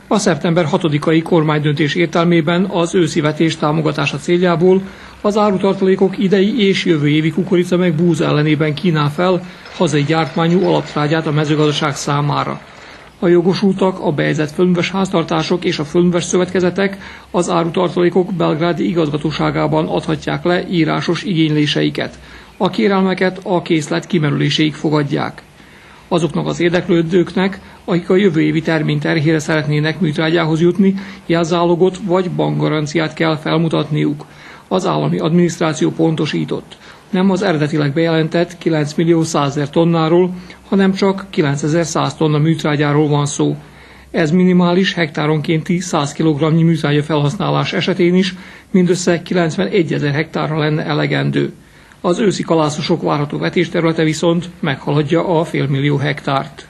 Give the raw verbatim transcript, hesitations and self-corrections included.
A szeptember hatodikai kormánydöntés értelmében az őszi vetés támogatása céljából az árutartalékok idei és jövő évi kukorica meg búza ellenében kínál fel hazai gyártmányú alaptrágyát a mezőgazdaság számára. A jogosultak, a bejegyzett földműves háztartások és a földműves szövetkezetek az árutartalékok belgrádi igazgatóságában adhatják le írásos igényléseiket. A kérelmeket a készlet kimerüléséig fogadják. Azoknak az érdeklődőknek, akik a jövő évi termény terhére szeretnének műtrágyához jutni, jelzálogot vagy bankgaranciát kell felmutatniuk. Az állami adminisztráció pontosított. Nem az eredetileg bejelentett kilenc millió százezer tonnáról, hanem csak kilencezer-száz tonna műtrágyáról van szó. Ez minimális hektáronkénti száz kilogramnyi műtrágya felhasználás esetén is mindössze kilencvenegyezer hektárra lenne elegendő. Az őszi kalászosok várható vetésterülete viszont meghaladja a félmillió hektárt.